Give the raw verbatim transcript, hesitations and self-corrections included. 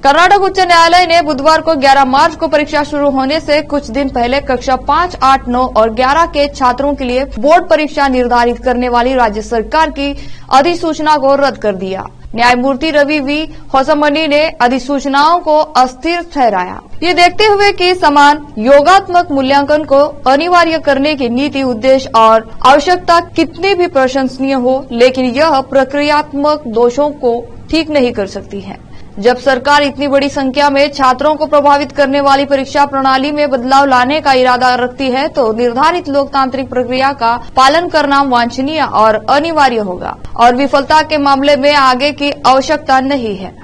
कर्नाटक उच्च न्यायालय ने बुधवार को ग्यारह मार्च को परीक्षा शुरू होने से कुछ दिन पहले कक्षा पाँच, आठ, नौ और ग्यारह के छात्रों के लिए बोर्ड परीक्षा निर्धारित करने वाली राज्य सरकार की अधिसूचना को रद्द कर दिया। न्यायमूर्ति रवि वी होसमनी ने अधिसूचनाओं को अस्थिर ठहराया। ये देखते हुए कि समान योगात्मक मूल्यांकन को अनिवार्य करने की नीति, उद्देश्य और आवश्यकता कितनी भी प्रशंसनीय हो, लेकिन यह प्रक्रियात्मक दोषों को ठीक नहीं कर सकती है। जब सरकार इतनी बड़ी संख्या में छात्रों को प्रभावित करने वाली परीक्षा प्रणाली में बदलाव लाने का इरादा रखती है, तो निर्धारित लोकतांत्रिक प्रक्रिया का पालन करना वांछनीय और अनिवार्य होगा और विफलता के मामले में आगे की आवश्यकता नहीं है।